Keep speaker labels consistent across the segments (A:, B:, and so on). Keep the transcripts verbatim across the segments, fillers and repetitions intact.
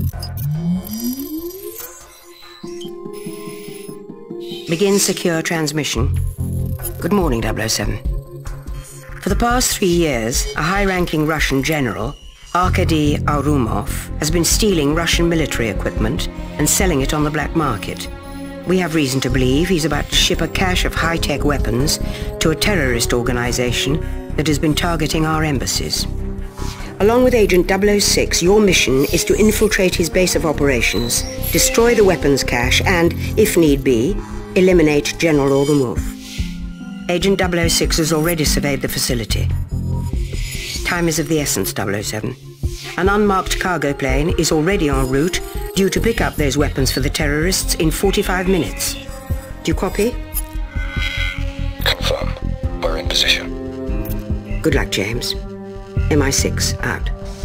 A: Begin secure transmission. Good morning, double oh seven. For the past three years, a high-ranking Russian general, Arkady Aurumov, has been stealing Russian military equipment and selling it on the black market. We have reason to believe he's about to ship a cache of high-tech weapons to a terrorist organization that has been targeting our embassies. Along with Agent double oh six, your mission is to infiltrate his base of operations, destroy the weapons cache, and, if need be, eliminate General Aurumov. Agent double oh six has already surveyed the facility. Time is of the essence, double oh seven. An unmarked cargo plane is already en route, due to pick up those weapons for the terrorists in forty-five minutes. Do you copy?
B: Confirm. We're in position.
A: Good luck, James. M I six out.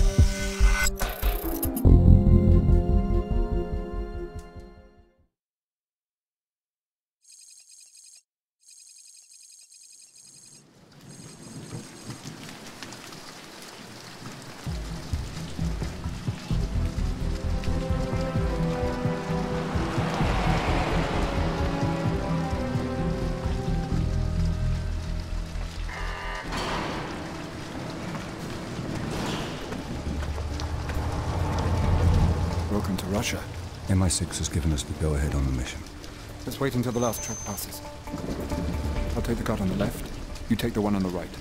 C: Welcome to Russia.
D: M I six has given us the go-ahead on the mission.
C: Let's wait until the last truck passes. I'll take the car on the left. You take the one on the right.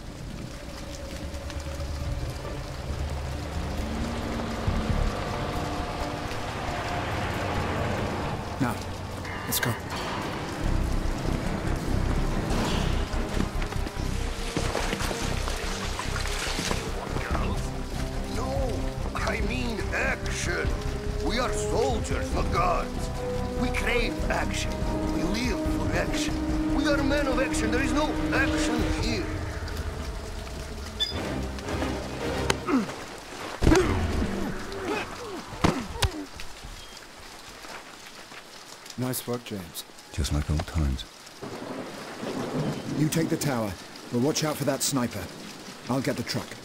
C: Now, let's go.
E: No, I mean action. We are soldiers, not gods. We crave action. We live for action. We are men of action. There is no action here.
C: Nice work, James.
D: Just like old times.
C: You take the tower. We'll watch out for that sniper. I'll get the truck.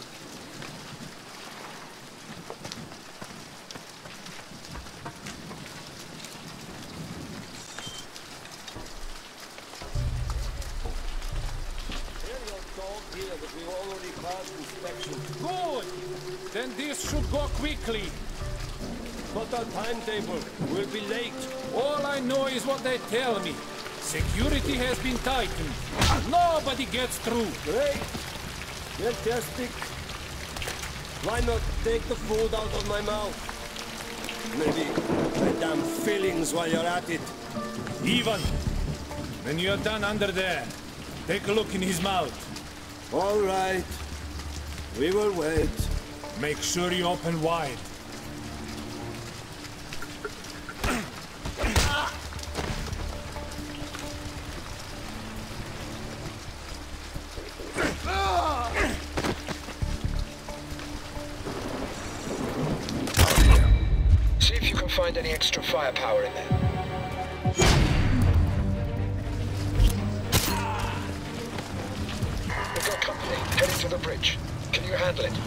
F: Good! Then this should go quickly.
G: But our timetable will be late.
F: All I know is what they tell me. Security has been tightened. Nobody gets through.
G: Great. Fantastic. Why not take the food out of my mouth? Maybe my damn fillings while you're at it.
F: Ivan, when you're done under there, take a look in his mouth.
G: All right. We will wait.
F: Make sure you open wide.
B: See if you can find any extra firepower in there. We've got company heading to the bridge. Can you handle it?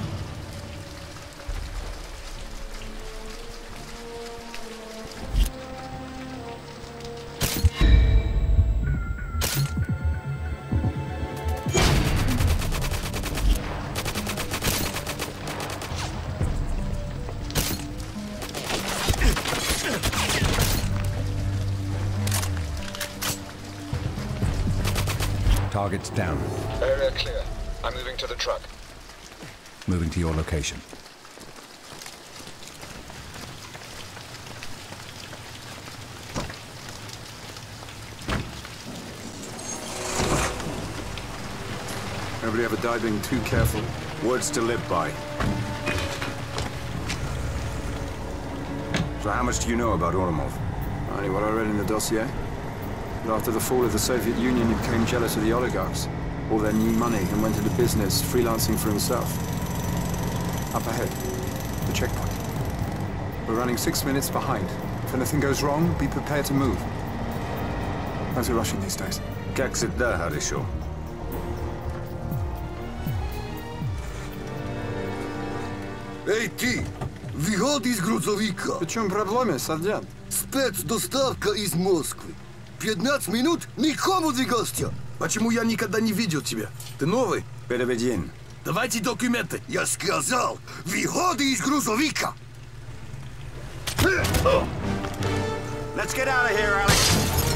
D: Target's down.
B: Area clear. I'm moving to the truck.
D: Moving to your location.
H: Nobody ever died being too careful. Words to live by. So how much do you know about Aurumov? Only what I read in the dossier. But after the fall of the Soviet Union, he became jealous of the oligarchs. All their new money, and went into business, freelancing for himself. Up ahead, the checkpoint. We're running six minutes behind. If anything goes wrong, be prepared to move. How's it rushing these days?
I: Как всегда, хорошо.
E: Эй, ты! Выходи из грузовика.
H: В чем проблема, сержант?
E: Спецдоставка из Москвы. пятнадцать минут никому двигаться.
I: Почему я никогда не видел тебя? Ты новый?
H: Переведен.
I: Давайте документы.
E: Я сказал, выходи из грузовика.
H: Let's get out of here, Alex.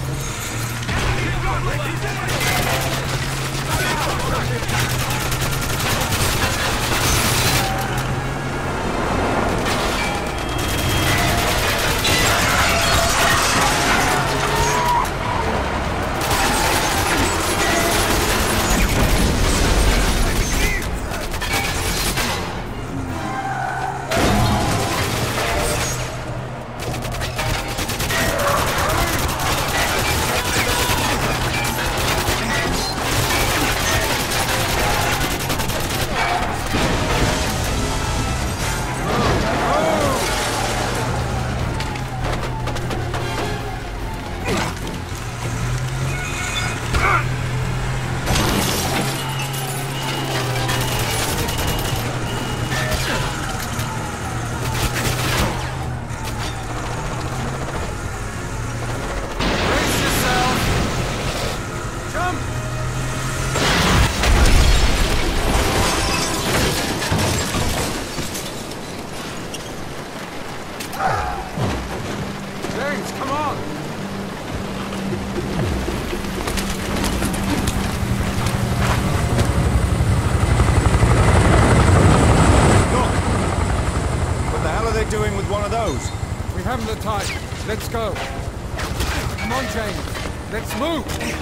D: Doing with one of those?
C: We haven't the time. Let's go. Come on, James. Let's move.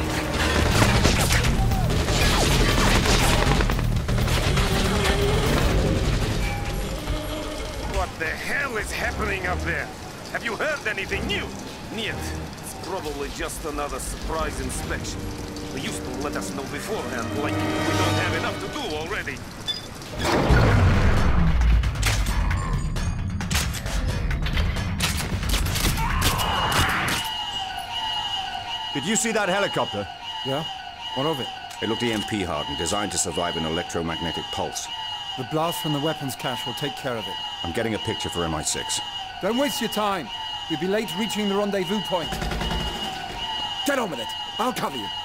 J: What the hell is happening up there? Have you heard anything new?
G: Нет. It's probably just another surprise inspection. They used to let us know beforehand, like we don't have enough to do already.
K: Did you see that helicopter?
C: Yeah? What of it?
K: It looked E M P hardened, designed to survive an electromagnetic pulse.
C: The blast from the weapons cache will take care of it.
K: I'm getting a picture for M I six.
C: Don't waste your time. You'll be late reaching the rendezvous point. Get on with it. I'll cover you.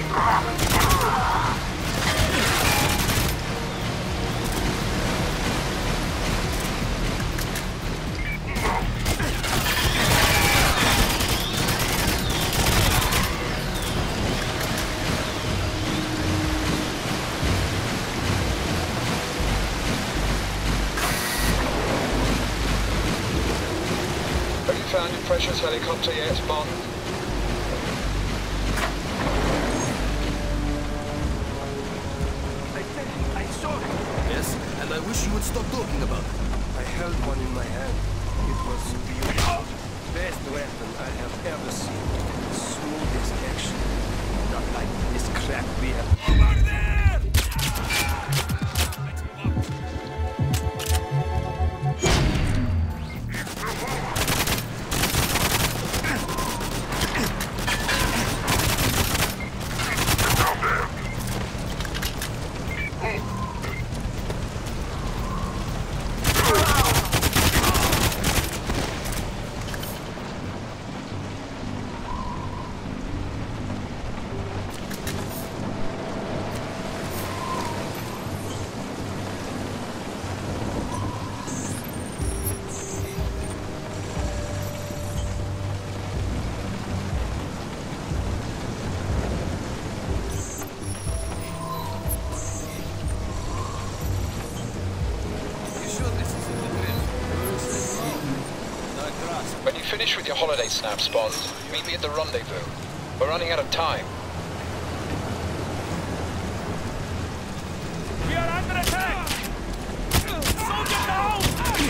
B: Found your precious helicopter yet, Bond?
J: I tell you, I saw it.
I: Yes, and I wish you would stop talking about it.
E: I held one in my hand. It was beautiful. Best weapon I have ever seen. Smoothest action. Not like this crap we have.
J: Over there!
B: When you finish with your holiday snaps, Bond, meet me at the rendezvous. We're running out of time.
J: We are under attack! Soldier down!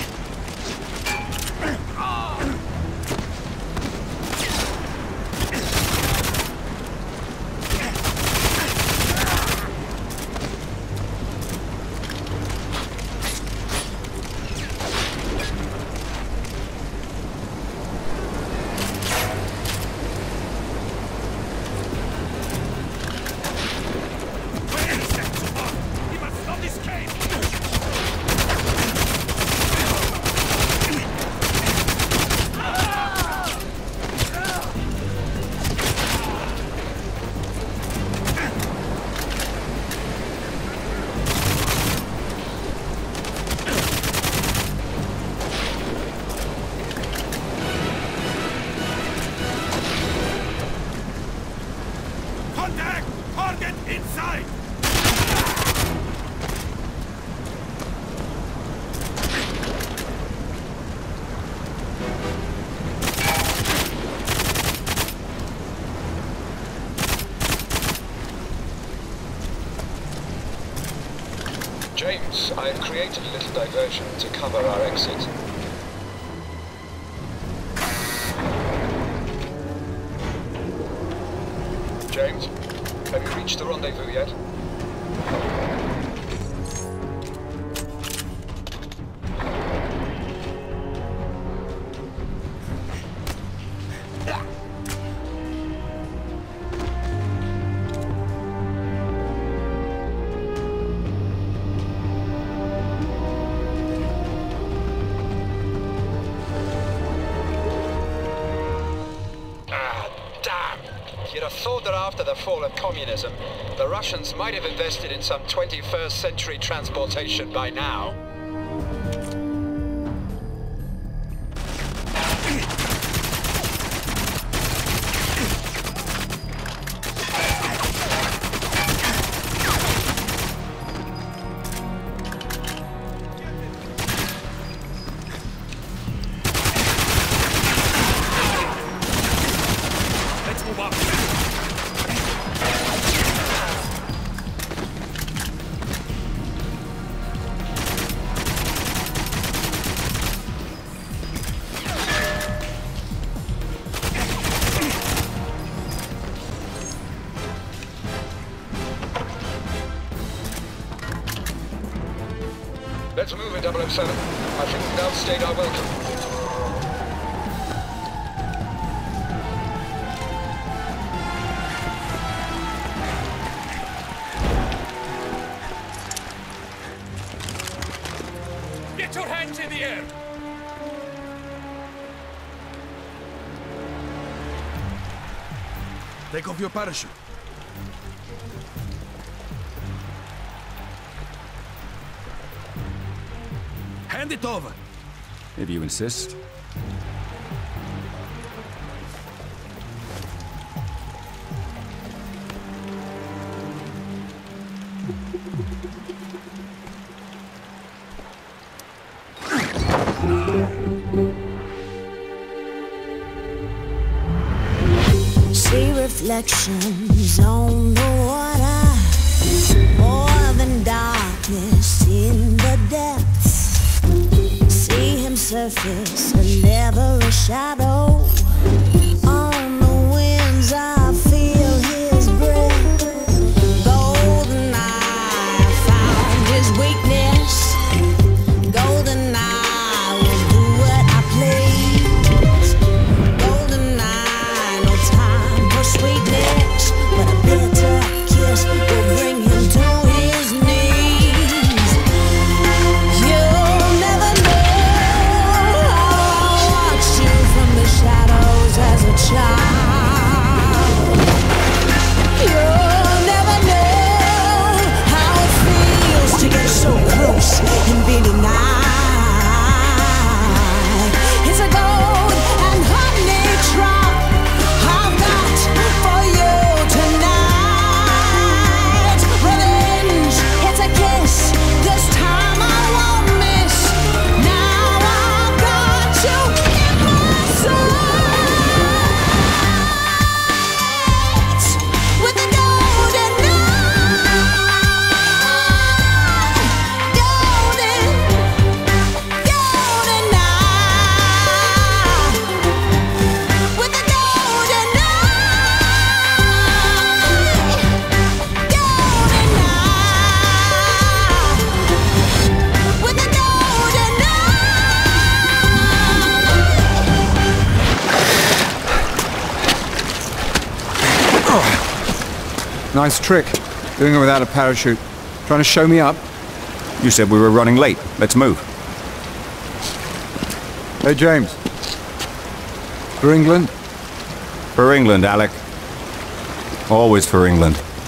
B: James, I have created a little diversion to cover our exit. James, have you reached the rendezvous yet? You'd have thought that after the fall of communism, the Russians might have invested in some twenty-first century transportation by now.
J: Let's move up.
B: Let's move it, double oh seven. I think we've outstayed our welcome.
F: Get your hands in the air!
I: Take off your parachute. Hand it over.
K: If you insist.
L: See reflections on the water, more than darkness in the depths. See him surface, a never a shadow. On the winds I feel his breath. Goldeneye found his weakness. Goldeneye will do what I please. Goldeneye, no time for sweetness, but a bitter kiss will bring him to his knees. You'll never know how I watched you from the shadows as a child. You'll never know how it feels to get so close and be denied. It's a gold and honey drop I've got for you tonight. Revenge, it's a kiss. This time I won't miss. Now I've got you in my sights with the golden eye. Golden, golden eye. With the golden eye. Golden eye. With the golden
C: Nice trick. Doing it without a parachute. Trying to show me up?
K: You said we were running late. Let's move.
C: Hey, James. For England?
K: For England, Alec. Always for England.